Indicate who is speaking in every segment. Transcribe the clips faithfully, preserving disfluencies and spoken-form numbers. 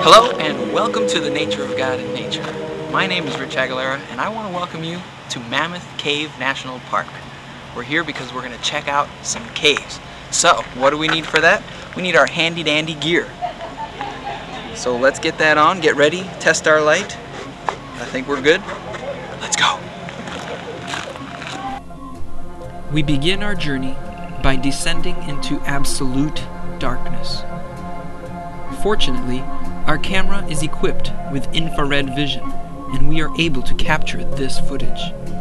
Speaker 1: Hello and welcome to the Nature of God in Nature. My name is Rich Aguilera and I want to welcome you to Mammoth Cave National Park. We're here because we're going to check out some caves. So, what do we need for that? We need our handy dandy gear. So let's get that on, get ready, test our light. I think we're good. Let's go.
Speaker 2: We begin our journey by descending into absolute darkness. Fortunately, our camera is equipped with infrared vision, and we are able to capture this footage.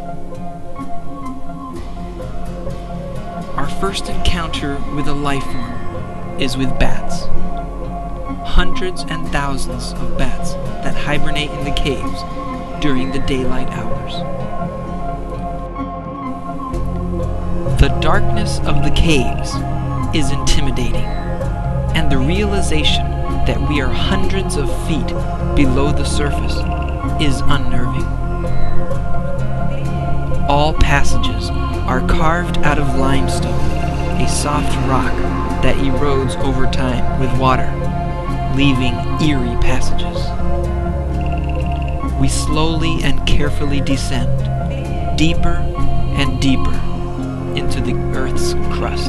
Speaker 2: Our first encounter with a life form is with bats. Hundreds and thousands of bats that hibernate in the caves during the daylight hours. The darkness of the caves is intimidating, and the realization that we are hundreds of feet below the surface is unnerving. All passages are carved out of limestone, a soft rock that erodes over time with water, leaving eerie passages. We slowly and carefully descend, deeper and deeper into the Earth's crust.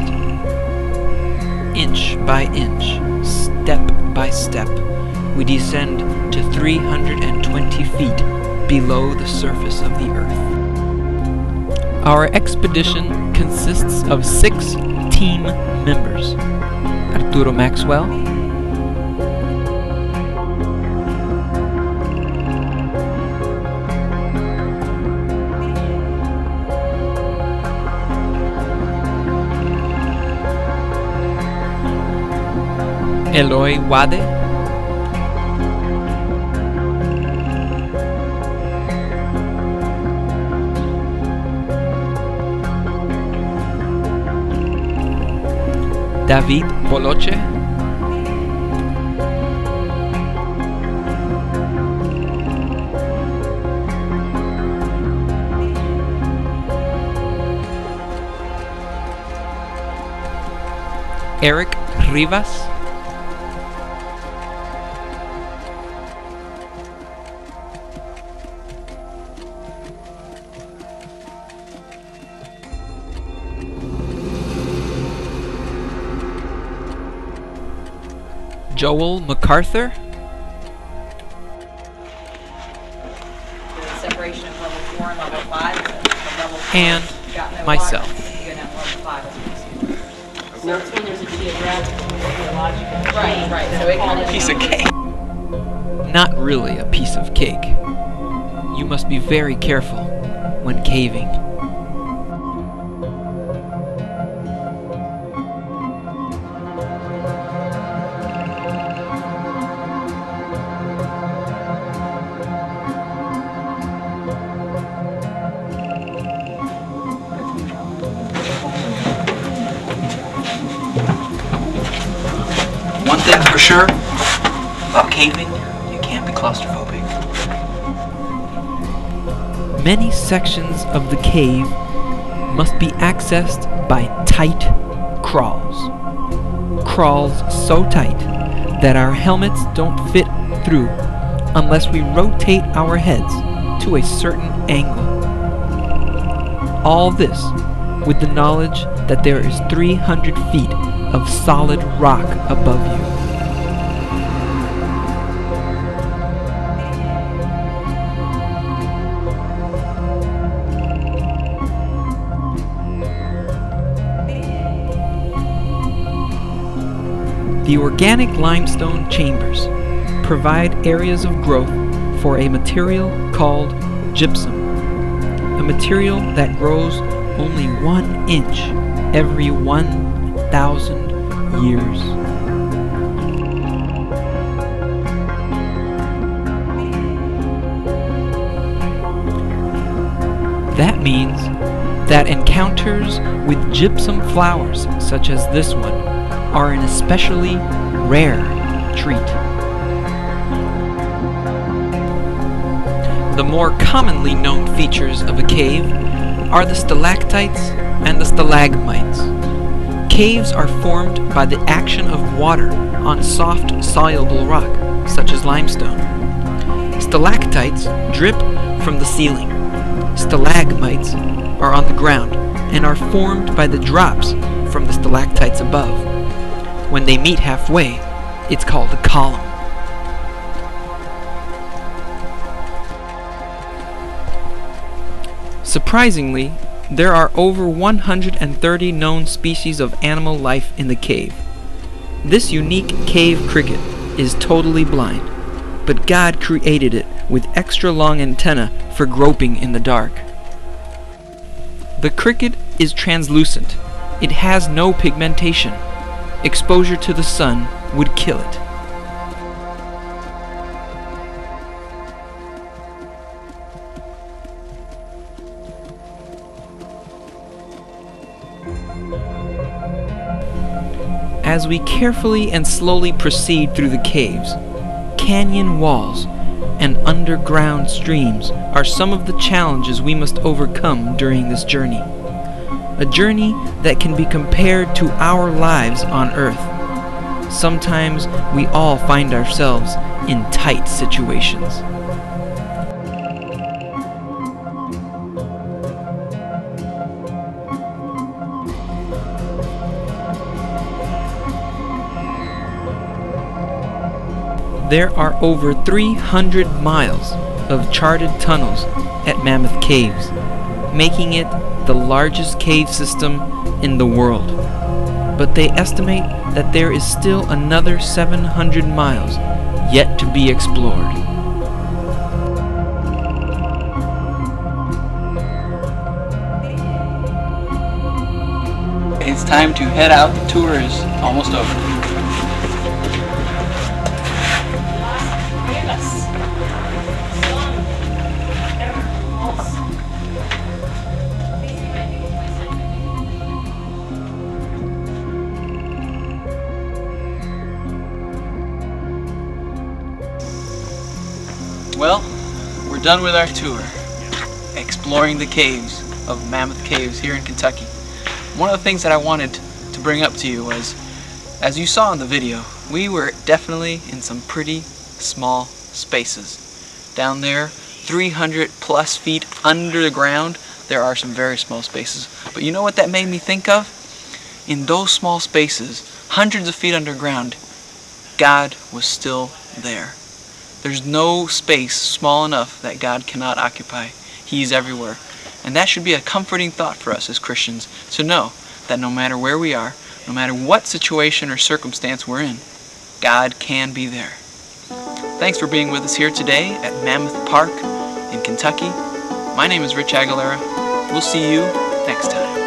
Speaker 2: Inch by inch, step by step, we descend to three hundred twenty feet below the surface of the Earth. Our expedition consists of six team members: Arturo Maxwell, Eloy Wade, David Poloche, Eric Rivas, Joel MacArthur,
Speaker 3: The separation of level four and level five, so level four,
Speaker 2: and
Speaker 3: you got no
Speaker 2: myself.
Speaker 3: water, you go down to level five. So that's when there's a geographical, geological. Right, right. So it kind of
Speaker 1: Piece of cake.
Speaker 2: Not really a piece of cake. You must be very careful when caving.
Speaker 1: One thing's for sure, about caving, you can't be claustrophobic.
Speaker 2: Many sections of the cave must be accessed by tight crawls. Crawls so tight that our helmets don't fit through unless we rotate our heads to a certain angle. All this with the knowledge that there is three hundred feet of solid rock above you. The organic limestone chambers provide areas of growth for a material called gypsum, a material that grows only one inch every one thousand years. That means that encounters with gypsum flowers such as this one are an especially rare treat. The more commonly known features of a cave are the stalactites and the stalagmites. Caves are formed by the action of water on soft, soluble rock. such as limestone. Stalactites drip from the ceiling. Stalagmites are on the ground and are formed by the drops from the stalactites above. When they meet halfway, it's called a column. Surprisingly, there are over one hundred thirty known species of animal life in the cave. This unique cave cricket is totally blind, but God created it with extra long antennae for groping in the dark. The cricket is translucent. It has no pigmentation. Exposure to the sun would kill it. As we carefully and slowly proceed through the caves, canyon walls and underground streams are some of the challenges we must overcome during this journey. A journey that can be compared to our lives on Earth. Sometimes we all find ourselves in tight situations. There are over three hundred miles of charted tunnels at Mammoth Caves, making it the largest cave system in the world. But they estimate that there is still another seven hundred miles yet to be explored.
Speaker 1: It's time to head out. The tour is almost over. Well, we're done with our tour, exploring the caves of Mammoth Caves here in Kentucky. One of the things that I wanted to bring up to you was, as you saw in the video, we were definitely in some pretty small spaces. Down there, three hundred plus feet under the ground, there are some very small spaces. But you know what that made me think of? In those small spaces, hundreds of feet underground, God was still there. There's no space small enough that God cannot occupy. He's everywhere. And that should be a comforting thought for us as Christians, to know that no matter where we are, no matter what situation or circumstance we're in, God can be there. Thanks for being with us here today at Mammoth Park in Kentucky. My name is Rich Aguilera. We'll see you next time.